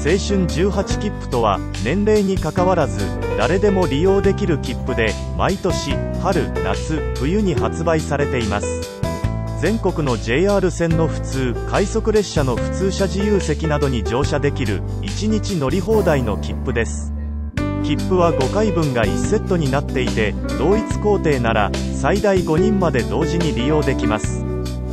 春18切符とは、年齢にかかわらず誰でも利用できる切符で、毎年春、夏、冬に発売されています。全国の JR 線の普通、快速列車の普通車自由席などに乗車できる1日乗り放題の切符です。切符は5回分が1セットになっていて、同一行程なら最大5人まで同時に利用できます。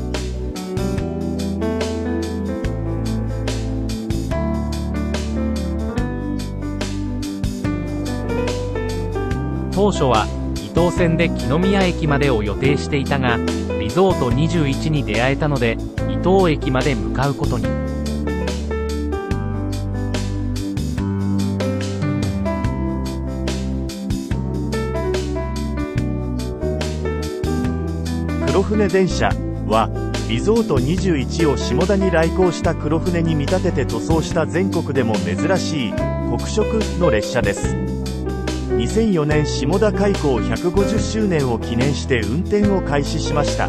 当初は伊東線で木宮駅までを予定していたが、リゾート21に出会えたので伊東駅まで向かうことに。 黒船電車は、リゾート21を下田に来航した黒船に見立てて塗装した全国でも珍しい黒色の列車です。2004年下田開港150周年を記念して運転を開始しました。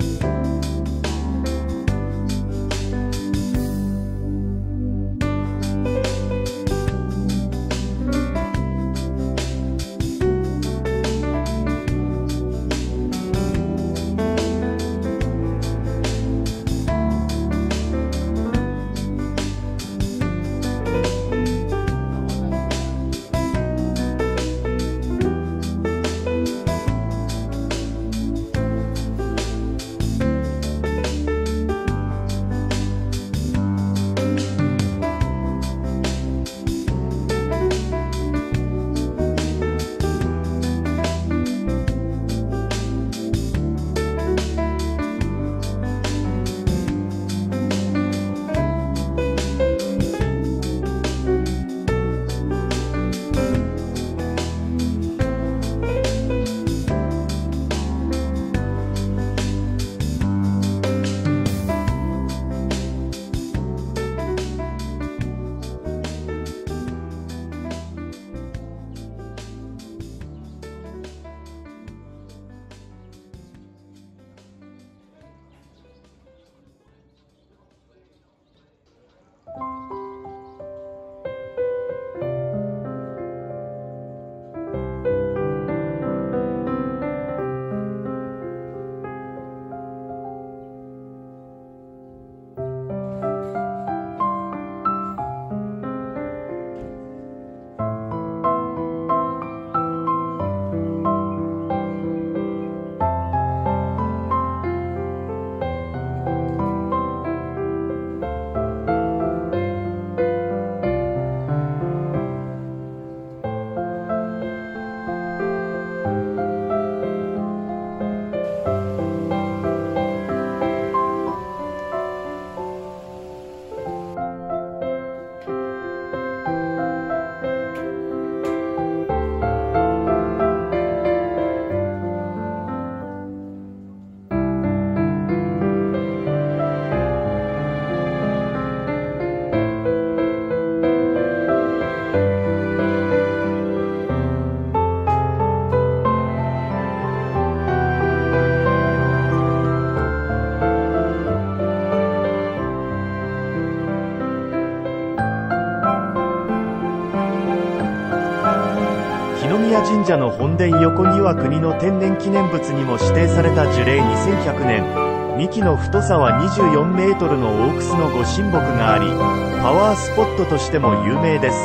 宮神社の本殿横には国の天然記念物にも指定された樹齢2100年、幹の太さは24メートルの大楠のご神木があり、パワースポットとしても有名です。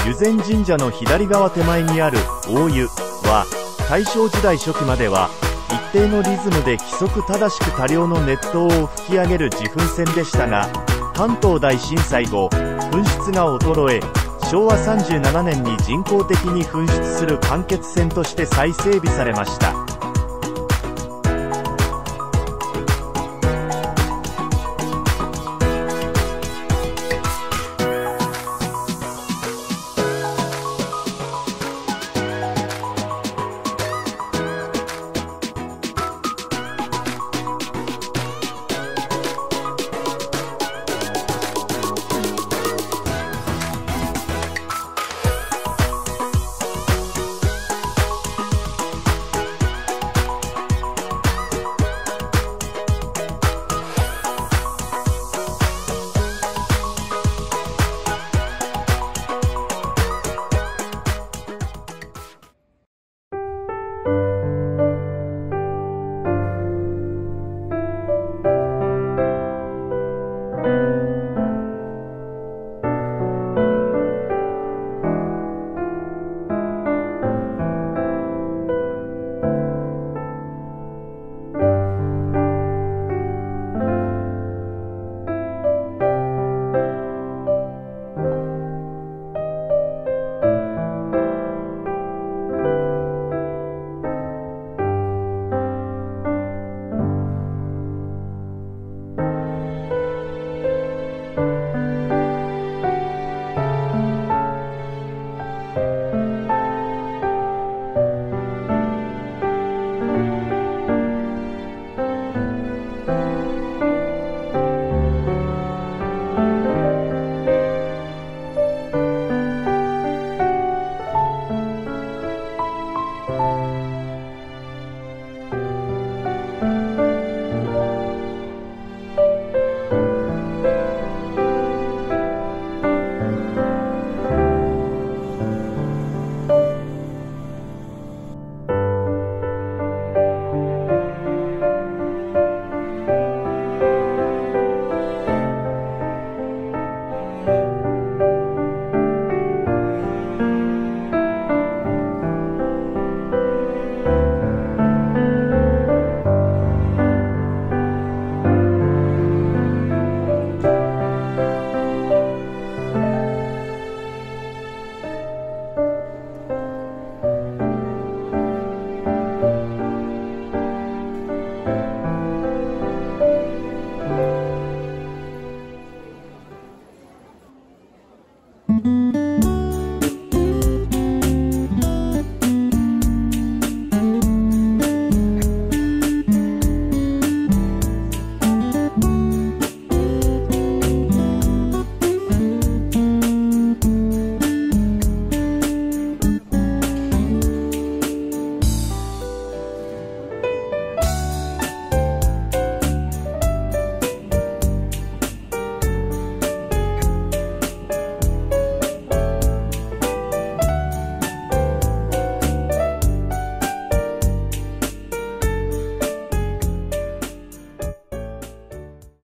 湯前神社の左側手前にある大湯は、大正時代初期までは一定のリズムで規則正しく多量の熱湯を吹き上げる自噴泉でしたが、関東大震災後、噴出が衰え、昭和37年に人工的に噴出する間欠泉として再整備されました。